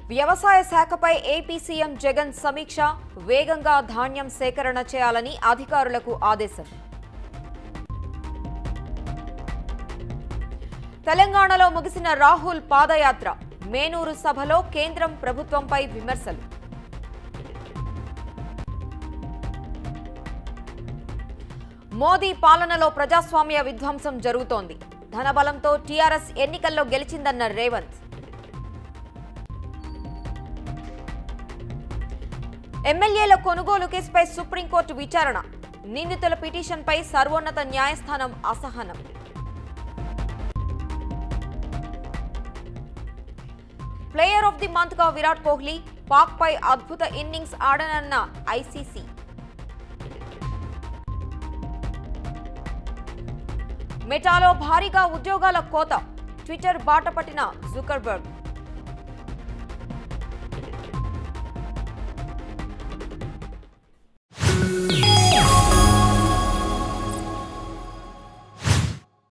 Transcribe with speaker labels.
Speaker 1: వ్యవసాయ శాఖపై AP CM Jagan సమీక్ష, వేగంగా ధాన్యం సేకరణ చేయాలని అధికారులకు ఆదేశం. తెలంగాణలో ముగిసిన రాహుల్ పాదయాత్ర, మేనూరు సభలో కేంద్రం ప్రభుత్వంపై విమర్శలు. మోదీ పాలనలో ప్రజాస్వామ్య విధ్వంసం జరుగుతోంది. ధనబలంతో టీఆర్ఎస్ ఎన్నికల్లో గెలిచిందన్న రేవంత్. ఎమ్మెల్యేల కొనుగోలు కేసుపై సుప్రీంకోర్టు విచారణ, నిందితుల పిటిషన్పై సర్వోన్నత న్యాయస్థానం అసహనం. ప్లేయర్ ఆఫ్ ది మంత్ గా విరాట్ కోహ్లీ, పాక్ పై అద్భుత ఇన్నింగ్స్ ఆడనన్న ఐసీసీ. మెటాలో భారీగా ఉద్యోగాల కోత, ట్విట్టర్ బాట పట్టిన జుకర్బర్గ్.